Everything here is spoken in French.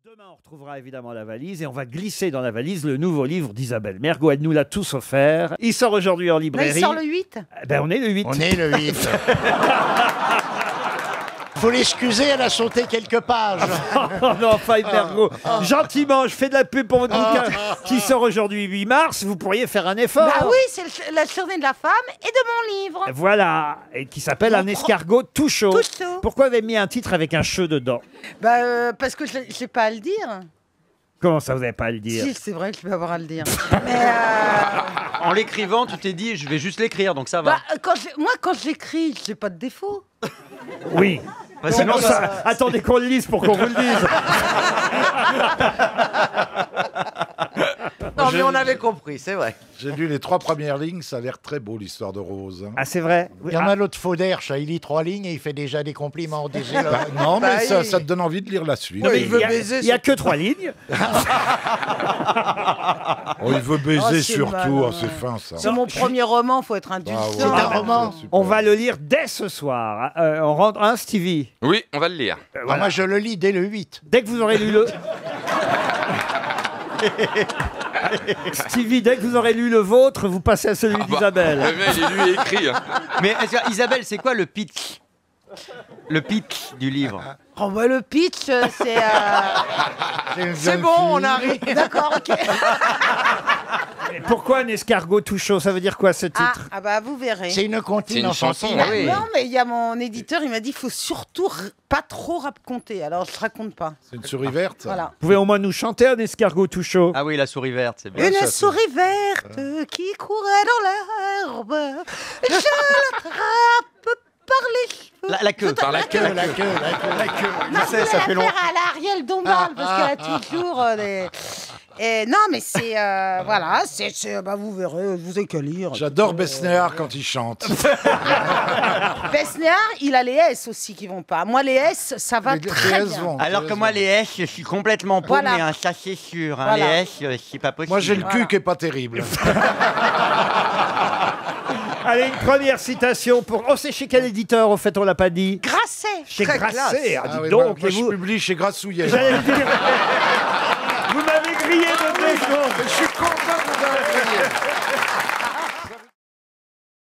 Demain, on retrouvera évidemment la valise et on va glisser dans la valise le nouveau livre d'Isabelle Mergo. Elle nous l'a tous offert. Il sort aujourd'hui en Là, librairie. il sort le 8. Ben, on est le 8. On est le 8. Faut l'excuser, elle a sauté quelques pages. Oh non, Faye Mergo. Gentiment, je fais de la pub pour votre bouquin qui sort aujourd'hui 8 mars. Vous pourriez faire un effort. Bah oui, c'est la journée de la femme et de mon livre. Voilà, et qui s'appelle Un escargot tout chaud. Tout chaud. Pourquoi vous avez mis un titre avec un che dedans? Parce que je n'ai pas à le dire. Comment ça, vous n'avez pas à le dire? Si, c'est vrai que je vais avoir à le dire. Mais En l'écrivant, tu t'es dit, je vais juste l'écrire, donc ça va. moi, quand j'écris, j'ai pas de défaut. Oui. Bah, sinon, Attendez qu'on le lise pour qu'on vous le dise. Non, mais on avait compris, c'est vrai. J'ai lu les 3 premières lignes, ça a l'air très beau l'histoire de Rose. Hein. Ah, c'est vrai? Il y en a l'autre Fauderche, il lit 3 lignes et il fait déjà des compliments. Non, mais Bah, ça te donne envie de lire la suite. Non, mais il veut y a- baiser Il n'y a que 3 lignes. Oh, il veut baiser Oh, c'est surtout, malin. c'est fin ça. C'est mon premier roman, faut être indulgent. Ah ouais, C'est un roman. super. On va le lire dès ce soir. On rentre un Stevie. Oui, on va le lire. Ah, moi, je le lis dès le 8. Dès que vous aurez lu le... Stevie, dès que vous aurez lu le vôtre, vous passez à celui d'Isabelle. Le mec, il lui écrit. Hein. Mais est-ce que, Isabelle, c'est quoi le pitch? Le pitch du livre. Oh, bah, le pitch, c'est... C'est bon, on arrive. D'accord, ok. Et pourquoi un escargot tout chaud? Ça veut dire quoi ce titre? Ah bah vous verrez. C'est une comptine C'est une enfantine. chanson, oui. Non, mais il y a mon éditeur, il m'a dit il faut surtout pas trop raconter. Alors je raconte pas. C'est une souris verte. Voilà. Vous pouvez au moins nous chanter un escargot tout chaud? Ah oui, la souris verte, c'est bien. Une ça, souris verte qui courait dans l'herbe. Je l'attrape par les cheveux. La queue. Par la queue. La queue. Non, Je sais, ça fait long. à la Ariel Dombal parce qu'elle a toujours des. Et non, mais c'est voilà, bah vous verrez, je vous ai qu'à lire. J'adore Besnéard quand il chante. Besnéard, il a les S aussi qui vont pas. Moi, les S, ça va Les très S bien. vont. Alors que moi, les S, je suis complètement paumé, Voilà. hein, ça c'est sûr. Hein, Voilà. Les S, c'est pas possible. Moi j'ai le Voilà. cul qui est pas terrible. Allez, une première citation pour... Oh, c'est chez quel éditeur, au fait, on l'a pas dit? Grasset. Chez Très Grasset. classe. Ah, dis Ah oui, donc, moi, et je vous... publie chez Grassouillet. J'allais le dire. Vous m'avez grillé de 2 secondes. Je suis content de vous avoir grillé.